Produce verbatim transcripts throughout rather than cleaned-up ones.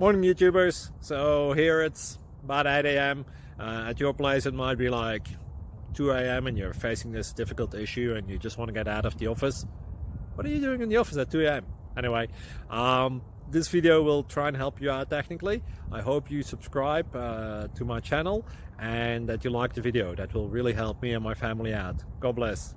Morning YouTubers. So here it's about eight A M Uh, at your place it might be like two A M and you're facing this difficult issue and you just want to get out of the office. What are you doing in the office at two A M? Anyway, um, this video will try and help you out technically. I hope you subscribe uh, to my channel and that you like the video. That will really help me and my family out. God bless.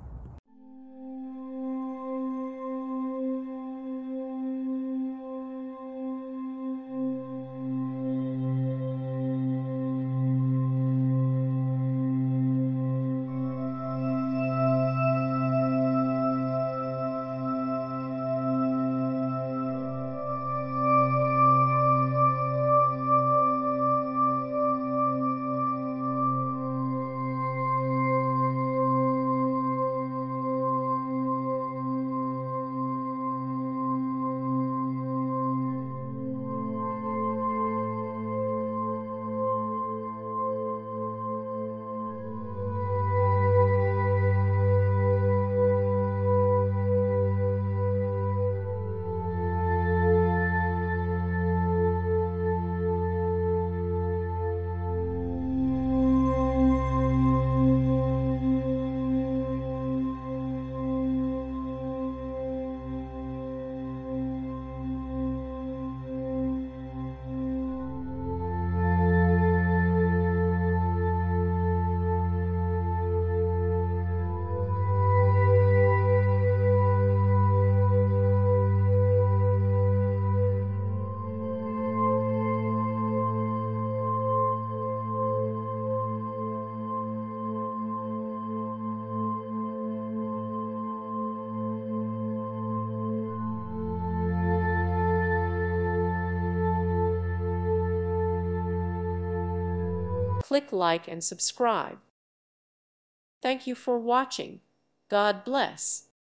Click like and subscribe. Thank you for watching. God bless.